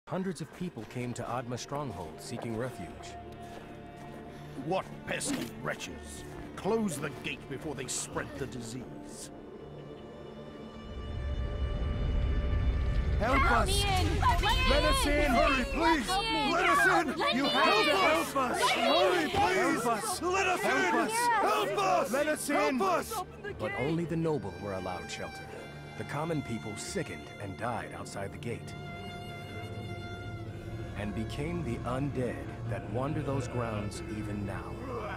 Hundreds of people came to Adma stronghold seeking refuge. What pesky wretches! Close the gate before they spread the disease. Help us! Let us in! Hurry, please! Let us in! You have to help us! Hurry, please! Help us! Let us Help in! us! Help us! Let us in! Help us! But only the noble were allowed shelter. The common people sickened and died outside the gate. And became the undead that wander those grounds even now.